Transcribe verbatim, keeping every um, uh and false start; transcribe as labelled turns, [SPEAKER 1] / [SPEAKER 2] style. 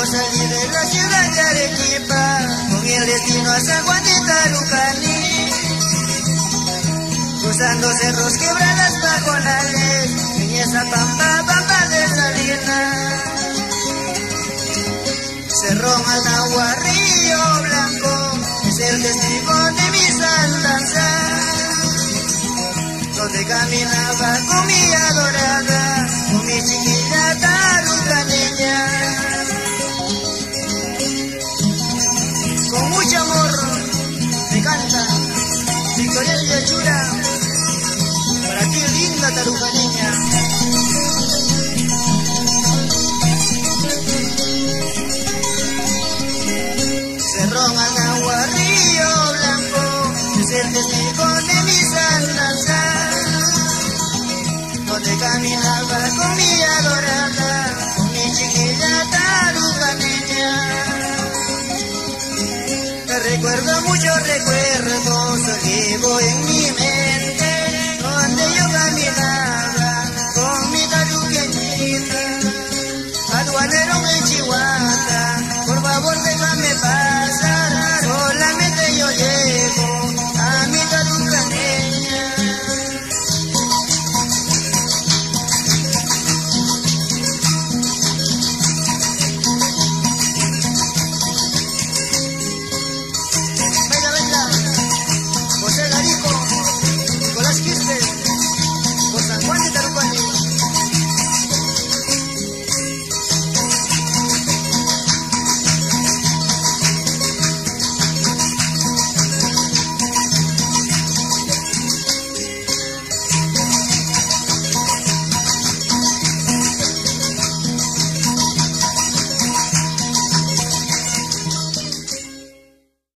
[SPEAKER 1] Yo salí de la ciudad de Arequipa con el destino a San Juan de Tarucaní, cruzando cerros, quebradas, pajonales, en esa pampa, pampa de Salina. Cerro Managua, Río Blanco, es el testigo de mis andanzas, donde caminaba con mi adorada, con mi chiquilla tarucaneña. Con mucho amor me canta Victoriel de Achura, para ti linda tarucaneña. Cerro Managua, Río Blanco, es el testigo de mis andanzas, donde caminaba con mi adorada, con mi chiquilla tarucaneña. Te recuerdo muchos recuerdos, llevo en mi